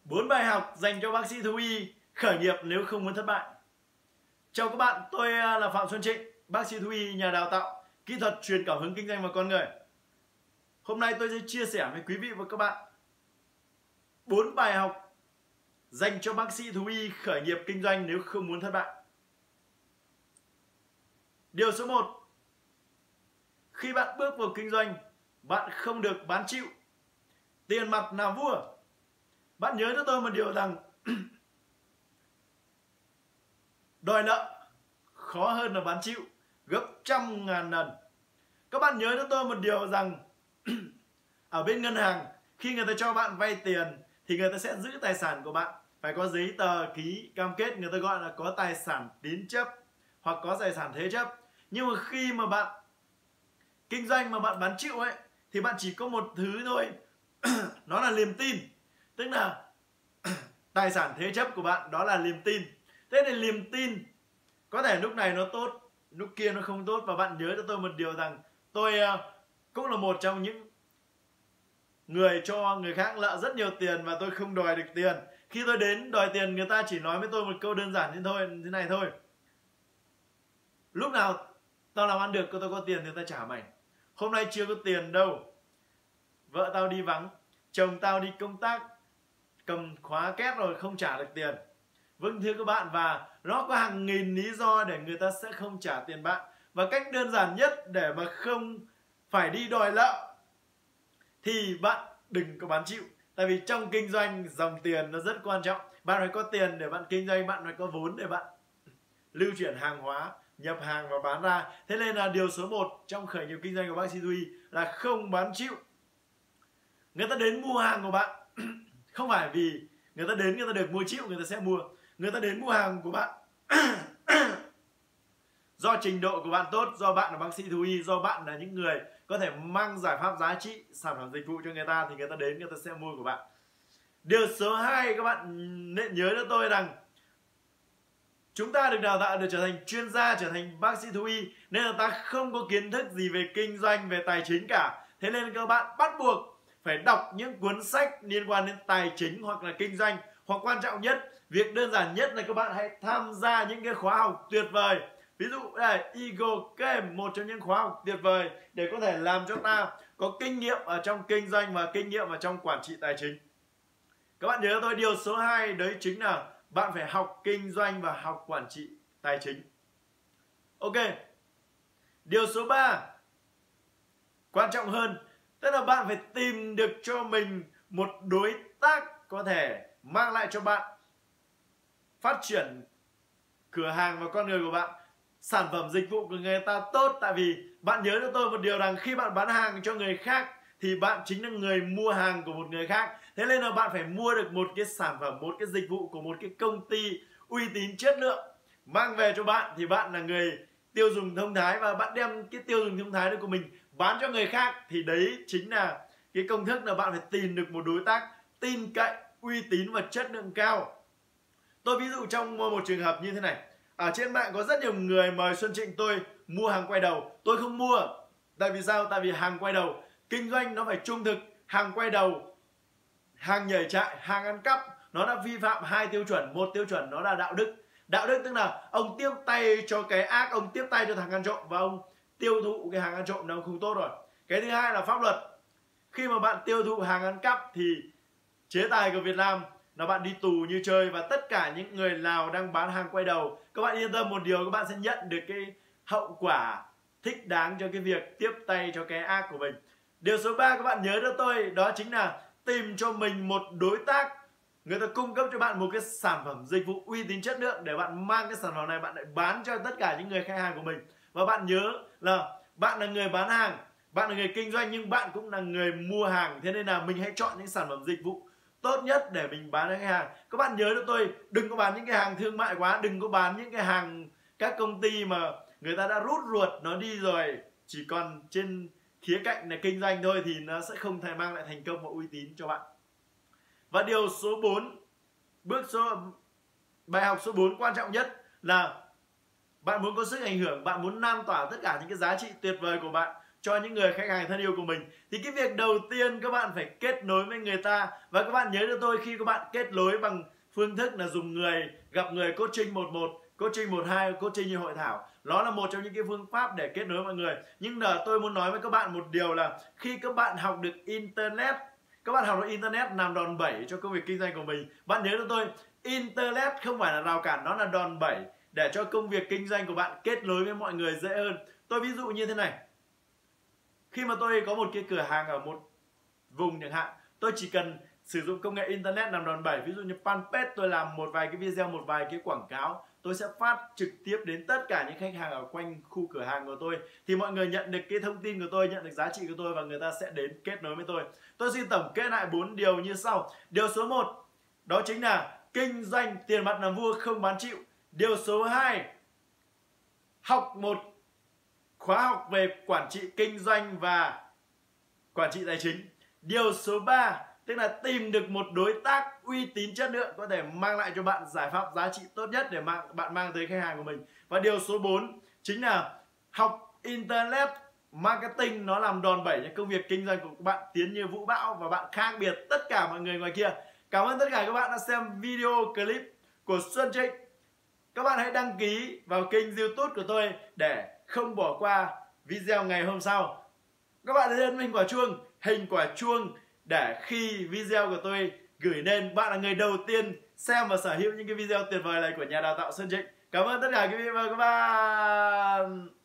4 bài học dành cho bác sĩ thú y khởi nghiệp nếu không muốn thất bại. Chào các bạn, tôi là Phạm Xuân Trịnh, bác sĩ thú y, nhà đào tạo kỹ thuật truyền cảm hứng kinh doanh và con người. Hôm nay tôi sẽ chia sẻ với quý vị và các bạn 4 bài học dành cho bác sĩ thú y khởi nghiệp kinh doanh nếu không muốn thất bại. Điều số 1. Khi bạn bước vào kinh doanh, bạn không được bán chịu. Tiền mặt là vua. Bạn nhớ cho tôi một điều rằng đòi nợ khó hơn là bán chịu gấp 100.000 lần. Các bạn nhớ cho tôi một điều rằng ở bên ngân hàng, khi người ta cho bạn vay tiền thì người ta sẽ giữ tài sản của bạn. Phải có giấy tờ ký cam kết, người ta gọi là có tài sản tín chấp hoặc có tài sản thế chấp. Nhưng mà khi mà bạn kinh doanh mà bạn bán chịu ấy thì bạn chỉ có một thứ thôi nó là niềm tin. Tức là tài sản thế chấp của bạn đó là niềm tin. Thế nên niềm tin có thể lúc này nó tốt, lúc kia nó không tốt. Và bạn nhớ cho tôi một điều rằng tôi cũng là một trong những người cho người khác nợ rất nhiều tiền và tôi không đòi được tiền. Khi tôi đến đòi tiền, người ta chỉ nói với tôi một câu đơn giản thế này thôi: lúc nào tao làm ăn được, tao có tiền thì tao trả mày. Hôm nay chưa có tiền đâu, vợ tao đi vắng, chồng tao đi công tác, cầm khóa két rồi không trả được tiền. Vâng thưa các bạn, và nó có hàng nghìn lý do để người ta sẽ không trả tiền bạn. Và cách đơn giản nhất để mà không phải đi đòi nợ thì bạn đừng có bán chịu. Tại vì trong kinh doanh, dòng tiền nó rất quan trọng. Bạn phải có tiền để bạn kinh doanh, bạn phải có vốn để bạn lưu chuyển hàng hóa, nhập hàng và bán ra. Thế nên là điều số 1 trong khởi nghiệp kinh doanh của bác sĩ thú y là không bán chịu. Người ta đến mua hàng của bạn không phải vì người ta đến người ta được mua chịu người ta sẽ mua. Người ta đến mua hàng của bạn do trình độ của bạn tốt, do bạn là bác sĩ thú y, do bạn là những người có thể mang giải pháp giá trị, sản phẩm dịch vụ cho người ta, thì người ta đến người ta sẽ mua của bạn. Điều số 2, các bạn nên nhớ cho tôi rằng chúng ta được đào tạo để trở thành chuyên gia, trở thành bác sĩ thú y, nên là ta không có kiến thức gì về kinh doanh, về tài chính cả. Thế nên các bạn bắt buộc phải đọc những cuốn sách liên quan đến tài chính hoặc là kinh doanh. Hoặc quan trọng nhất, việc đơn giản nhất là các bạn hãy tham gia những cái khóa học tuyệt vời. Ví dụ đây, Eagle Game, một trong những khóa học tuyệt vời để có thể làm cho ta có kinh nghiệm ở trong kinh doanh và kinh nghiệm ở trong quản trị tài chính. Các bạn nhớ tôi, điều số 2 đấy chính là bạn phải học kinh doanh và học quản trị tài chính. Ok. Điều số 3 quan trọng hơn, tức là bạn phải tìm được cho mình một đối tác có thể mang lại cho bạn phát triển cửa hàng và con người của bạn, sản phẩm dịch vụ của người ta tốt. Tại vì bạn nhớ cho tôi một điều rằng khi bạn bán hàng cho người khác thì bạn chính là người mua hàng của một người khác. Thế nên là bạn phải mua được một cái sản phẩm, một cái dịch vụ của một cái công ty uy tín chất lượng mang về cho bạn, thì bạn là người tiêu dùng thông thái và bạn đem cái tiêu dùng thông thái đó của mình bán cho người khác. Thì đấy chính là cái công thức là bạn phải tìm được một đối tác tin cậy, uy tín và chất lượng cao. Tôi ví dụ trong một trường hợp như thế này. Ở trên mạng có rất nhiều người mời Xuân Trịnh tôi mua hàng quay đầu. Tôi không mua. Tại vì sao? Tại vì hàng quay đầu, kinh doanh nó phải trung thực. Hàng quay đầu, hàng nhảy chạy, hàng ăn cắp, nó đã vi phạm 2 tiêu chuẩn. Một tiêu chuẩn nó là đạo đức. Đạo đức tức là ông tiếp tay cho cái ác, ông tiếp tay cho thằng ăn trộm và ông tiêu thụ cái hàng ăn trộm nó không tốt rồi. Cái thứ hai là pháp luật. Khi mà bạn tiêu thụ hàng ăn cắp thì chế tài của Việt Nam là bạn đi tù như chơi. Và tất cả những người nào đang bán hàng quay đầu, các bạn yên tâm một điều, các bạn sẽ nhận được cái hậu quả thích đáng cho cái việc tiếp tay cho cái ác của mình. Điều số 3 các bạn nhớ cho tôi, đó chính là tìm cho mình một đối tác, người ta cung cấp cho bạn một cái sản phẩm dịch vụ uy tín chất lượng để bạn mang cái sản phẩm này bạn lại bán cho tất cả những người khách hàng của mình. Và bạn nhớ là bạn là người bán hàng, bạn là người kinh doanh, nhưng bạn cũng là người mua hàng. Thế nên là mình hãy chọn những sản phẩm dịch vụ tốt nhất để mình bán cho khách hàng. Các bạn nhớ cho tôi, đừng có bán những cái hàng thương mại quá, đừng có bán những cái hàng các công ty mà người ta đã rút ruột nó đi rồi, chỉ còn trên khía cạnh là kinh doanh thôi, thì nó sẽ không thể mang lại thành công và uy tín cho bạn. Và điều số 4, bài học số 4 quan trọng nhất là bạn muốn có sức ảnh hưởng, bạn muốn lan tỏa tất cả những cái giá trị tuyệt vời của bạn cho những người khách hàng thân yêu của mình. Thì cái việc đầu tiên các bạn phải kết nối với người ta. Và các bạn nhớ cho tôi, khi các bạn kết nối bằng phương thức là dùng gặp người coaching 1-1, coaching 1-2, coaching như hội thảo, nó là một trong những cái phương pháp để kết nối mọi người. Nhưng tôi muốn nói với các bạn một điều là khi các bạn học được internet, các bạn học được internet làm đòn bẩy cho công việc kinh doanh của mình. Bạn nhớ cho tôi, internet không phải là rào cản, nó là đòn bẩy để cho công việc kinh doanh của bạn kết nối với mọi người dễ hơn. Tôi ví dụ như thế này, khi mà tôi có một cái cửa hàng ở một vùng chẳng hạn, tôi chỉ cần sử dụng công nghệ internet làm đòn bẩy. Ví dụ như fanpage, tôi làm một vài cái video, một vài cái quảng cáo, tôi sẽ phát trực tiếp đến tất cả những khách hàng ở quanh khu cửa hàng của tôi. Thì mọi người nhận được cái thông tin của tôi, nhận được giá trị của tôi, và người ta sẽ đến kết nối với tôi. Tôi xin tổng kết lại 4 điều như sau. Điều số 1, đó chính là kinh doanh tiền mặt làm vua, không bán chịu. Điều số 2, học một khóa học về quản trị kinh doanh và quản trị tài chính. Điều số 3, tức là tìm được một đối tác uy tín chất lượng có thể mang lại cho bạn giải pháp giá trị tốt nhất để bạn mang tới khách hàng của mình. Và điều số 4 chính là học internet marketing, nó làm đòn bẩy cho công việc kinh doanh của các bạn tiến như vũ bão và bạn khác biệt tất cả mọi người ngoài kia. Cảm ơn tất cả các bạn đã xem video clip của Xuân Trinh. Các bạn hãy đăng ký vào kênh YouTube của tôi để không bỏ qua video ngày hôm sau. Các bạn hãy ấn hình quả chuông để khi video của tôi gửi lên, bạn là người đầu tiên xem và sở hữu những cái video tuyệt vời này của nhà đào tạo Xuân Trinh. Cảm ơn tất cả quý vị và các bạn.